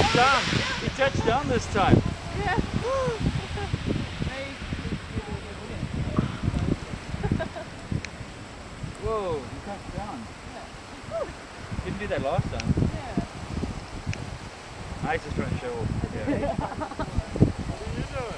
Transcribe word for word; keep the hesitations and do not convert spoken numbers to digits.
down. He touched down this time. Yeah. Whoa, he touched down. Yeah. Didn't do that last time. Yeah. I just trying to show off. Yeah. What are you doing?